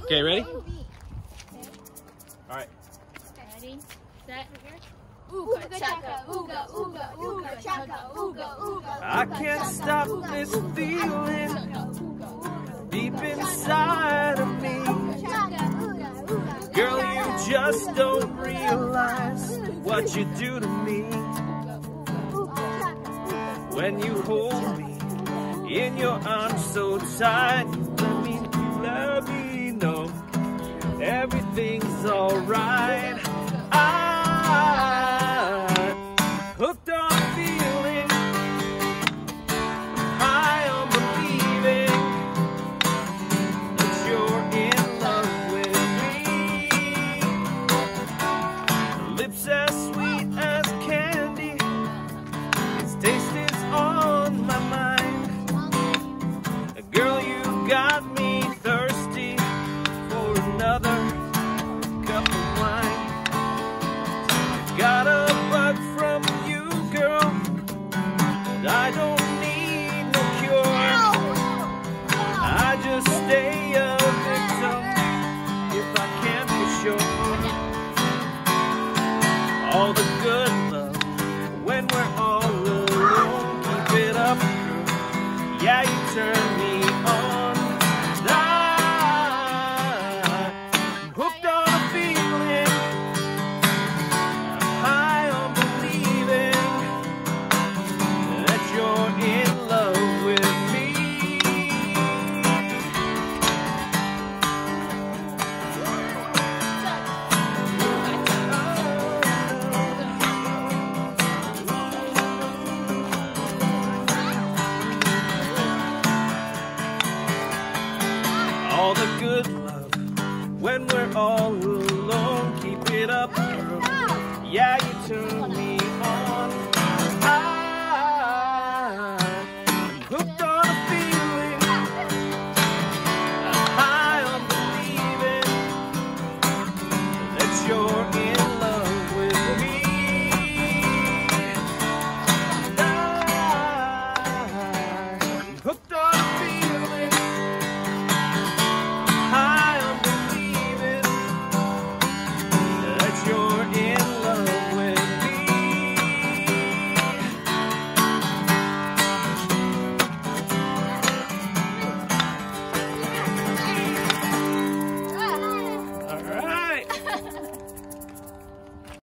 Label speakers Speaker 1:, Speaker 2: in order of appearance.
Speaker 1: Okay, ready? All right.
Speaker 2: Ready, set, ooga chaka, ooga, ooga, ooga chaka, ooga, ooga.
Speaker 1: I can't stop this feeling deep inside of me. Girl, you just don't realize what you do to me. When you hold me in your arms so tight, you let me know everything's alright. I'm hooked on feeling, high on believing that you're in love with me. Lips as sweet as candy, its taste is on my mind. Girl, you got me thirsty for another cup of wine. Got a bug from you, girl, but I don't need no cure. I just stay a victim if I can't be sure. All the good love when we're all alone. Keep it up, girl. Yeah, you turn me on. I'm hooked on a feeling, high on believing that you're in love with me. All the good love when we're all alone. Keep it up, girl. Yeah, you turn me